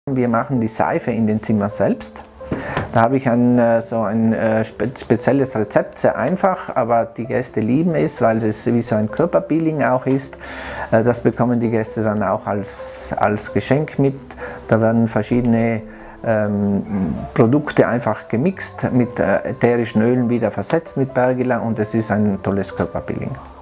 Wir machen die Seife in den Zimmern selbst. Da habe ich ein spezielles Rezept, sehr einfach, aber die Gäste lieben es, weil es wie so ein Körperpeeling auch ist. Das bekommen die Gäste dann auch als Geschenk mit. Da werden verschiedene Produkte einfach gemixt, mit ätherischen Ölen wieder versetzt mit Pergilla, und es ist ein tolles Körperpeeling.